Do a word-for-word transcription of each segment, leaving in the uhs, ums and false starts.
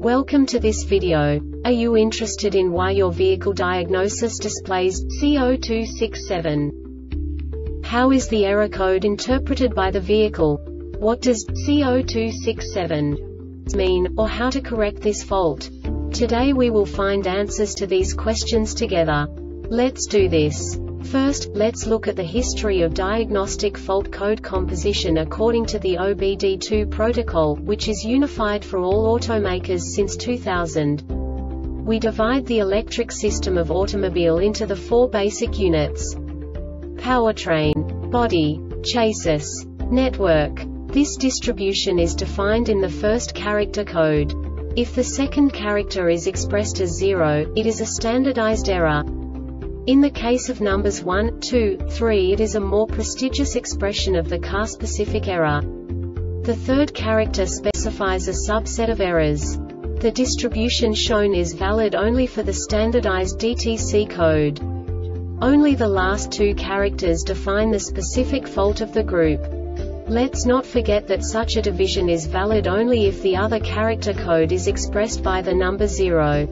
Welcome to this video. Are you interested in why your vehicle diagnosis displays C zero two six seven? How is the error code interpreted by the vehicle? What does C zero two six seven mean, or how to correct this fault? Today we will find answers to these questions together. Let's do this. First, let's look at the history of diagnostic fault code composition according to the O B D two protocol, which is unified for all automakers since two thousand. We divide the electric system of automobile into the four basic units: powertrain, body, chassis, network. This distribution is defined in the first character code. If the second character is expressed as zero, it is a standardized error. In the case of numbers one, two, three, it is a more prestigious expression of the car-specific error. The third character specifies a subset of errors. The distribution shown is valid only for the standardized D T C code. Only the last two characters define the specific fault of the group. Let's not forget that such a division is valid only if the other character code is expressed by the number zero.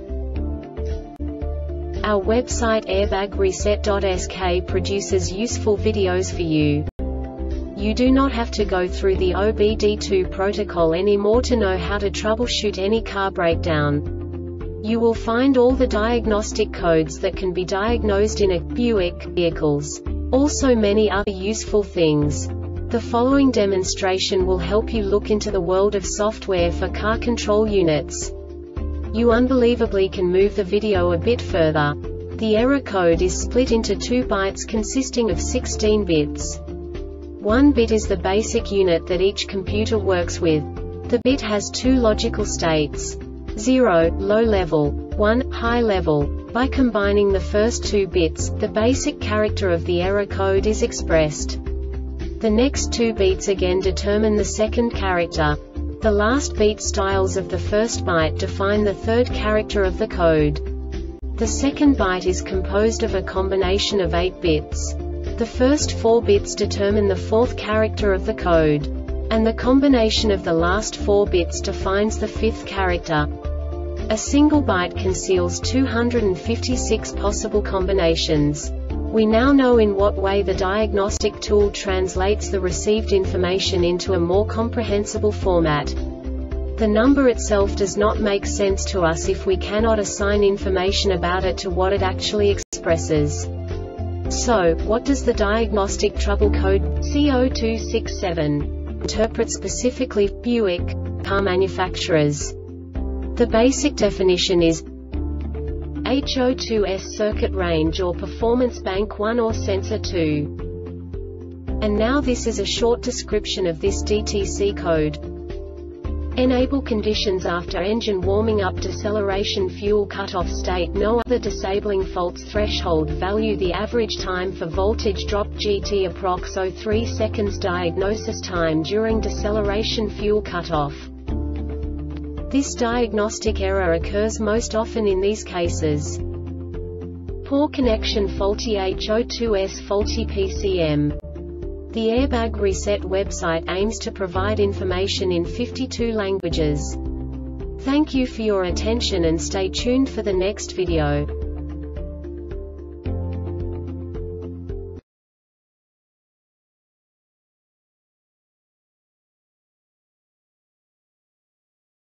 Our website airbag reset dot S K produces useful videos for you. You do not have to go through the O B D two protocol anymore to know how to troubleshoot any car breakdown. You will find all the diagnostic codes that can be diagnosed in a Buick vehicles. Also many other useful things. The following demonstration will help you look into the world of software for car control units. You unbelievably can move the video a bit further. The error code is split into two bytes consisting of sixteen bits. One bit is the basic unit that each computer works with. The bit has two logical states: zero, low level, one, high level. By combining the first two bits, the basic character of the error code is expressed. The next two beats again determine the second character. The last beat styles of the first byte define the third character of the code. The second byte is composed of a combination of eight bits. The first four bits determine the fourth character of the code. And the combination of the last four bits defines the fifth character. A single byte conceals two hundred fifty-six possible combinations. We now know in what way the diagnostic tool translates the received information into a more comprehensible format. The number itself does not make sense to us if we cannot assign information about it to what it actually expresses. So, what does the diagnostic trouble code C zero two six seven interpret specifically for Buick car manufacturers? The basic definition is H zero two S circuit range or performance bank one or sensor two. And now this is a short description of this D T C code. Enable conditions after engine warming up, deceleration, fuel cutoff state, no other disabling faults, threshold value, the average time for voltage drop G T approx zero point zero three seconds, diagnosis time during deceleration, fuel cutoff. This diagnostic error occurs most often in these cases: poor connection, faulty H zero two S, faulty P C M. The Airbag Reset website aims to provide information in fifty-two languages. Thank you for your attention and stay tuned for the next video.